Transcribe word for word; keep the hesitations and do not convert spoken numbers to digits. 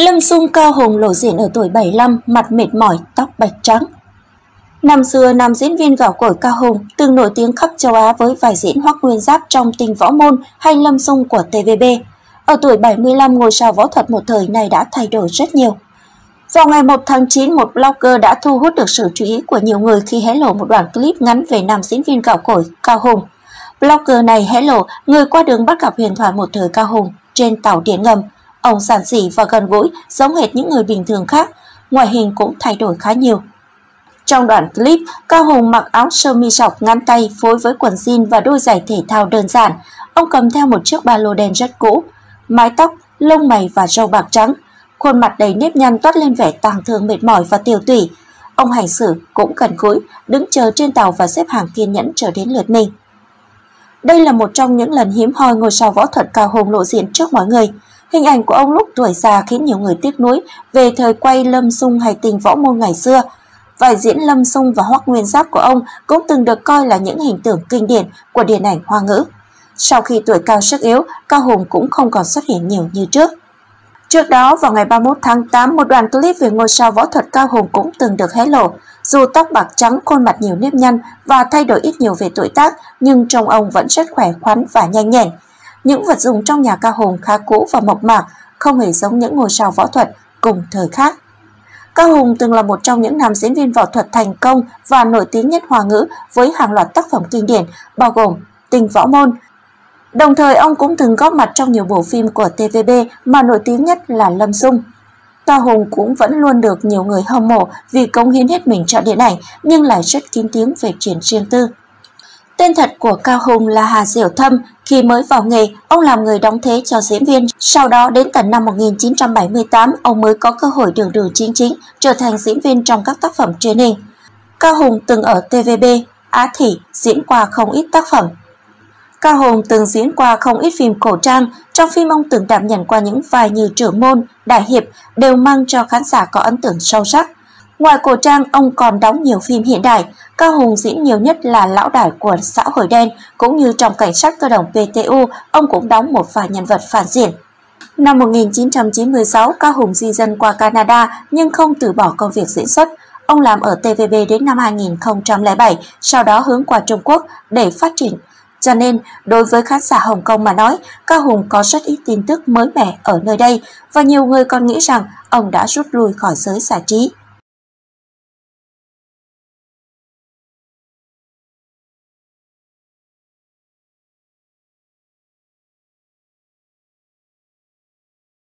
Lâm Sung Cao Hùng lộ diện ở tuổi bảy mươi lăm, mặt mệt mỏi, tóc bạch trắng. Năm xưa, nam diễn viên gạo cội Cao Hùng từng nổi tiếng khắp châu Á với vai diễn Hoắc Nguyên Giáp trong Tình Võ Môn hay Lâm Sung của tê vê bê. Ở tuổi bảy mươi lăm, ngôi sao võ thuật một thời này đã thay đổi rất nhiều. Vào ngày một tháng chín, một blogger đã thu hút được sự chú ý của nhiều người khi hé lộ một đoạn clip ngắn về nam diễn viên gạo cội Cao Hùng. Blogger này hé lộ người qua đường bắt gặp huyền thoại một thời Cao Hùng trên tàu điện ngầm. Ông giản dị và gần gũi, giống hệt những người bình thường khác, ngoại hình cũng thay đổi khá nhiều. Trong đoạn clip, Cao Hùng mặc áo sơ mi sọc ngắn tay phối với quần jean và đôi giày thể thao đơn giản. Ông cầm theo một chiếc ba lô đen rất cũ, mái tóc, lông mày và râu bạc trắng, khuôn mặt đầy nếp nhăn toát lên vẻ tang thương mệt mỏi và tiều tụy. Ông hành xử cũng gần gũi, đứng chờ trên tàu và xếp hàng kiên nhẫn chờ đến lượt mình. Đây là một trong những lần hiếm hoi ngôi sao võ thuật Cao Hùng lộ diện trước mọi người. Hình ảnh của ông lúc tuổi già khiến nhiều người tiếc nuối về thời quay Lâm Sung hay Tình Võ Môn ngày xưa. Vai diễn Lâm Sung và Hoắc Nguyên Giáp của ông cũng từng được coi là những hình tượng kinh điển của điện ảnh Hoa ngữ. Sau khi tuổi cao sức yếu, Cao Hùng cũng không còn xuất hiện nhiều như trước. Trước đó, vào ngày ba mươi mốt tháng tám, một đoạn clip về ngôi sao võ thuật Cao Hùng cũng từng được hé lộ. Dù tóc bạc trắng, khuôn mặt nhiều nếp nhăn và thay đổi ít nhiều về tuổi tác, nhưng trông ông vẫn rất khỏe khoắn và nhanh nhẹn. Những vật dụng trong nhà Cao Hùng khá cũ và mộc mạc, không hề giống những ngôi sao võ thuật cùng thời khác. Cao Hùng từng là một trong những nam diễn viên võ thuật thành công và nổi tiếng nhất Hoa ngữ với hàng loạt tác phẩm kinh điển, bao gồm Tình Võ Môn. Đồng thời, ông cũng từng góp mặt trong nhiều bộ phim của tê vê bê mà nổi tiếng nhất là Lâm Sung. Cao Hùng cũng vẫn luôn được nhiều người hâm mộ vì cống hiến hết mình cho điện ảnh, nhưng lại rất kín tiếng về chuyện riêng tư. Tên thật của Cao Hùng là Hà Diệu Thâm. Khi mới vào nghề, ông làm người đóng thế cho diễn viên. Sau đó đến tận năm một nghìn chín trăm bảy mươi tám, ông mới có cơ hội đường đường chính chính trở thành diễn viên trong các tác phẩm truyền hình. Cao Hùng từng ở tê vê bê, Á Thị diễn qua không ít tác phẩm. Cao Hùng từng diễn qua không ít phim cổ trang. Trong phim, ông từng đảm nhận qua những vai như trưởng môn, đại hiệp, đều mang cho khán giả có ấn tượng sâu sắc. Ngoài cổ trang, ông còn đóng nhiều phim hiện đại. Cao Hùng diễn nhiều nhất là lão đại của xã hội đen, cũng như trong cảnh sát cơ động pê tê u, ông cũng đóng một vài nhân vật phản diện. Năm một nghìn chín trăm chín mươi sáu, Cao Hùng di dân qua Canada nhưng không từ bỏ công việc diễn xuất. Ông làm ở tê vê bê đến năm hai nghìn không trăm lẻ bảy, sau đó hướng qua Trung Quốc để phát triển. Cho nên, đối với khán giả Hồng Kông mà nói, Cao Hùng có rất ít tin tức mới mẻ ở nơi đây và nhiều người còn nghĩ rằng ông đã rút lui khỏi giới giải trí.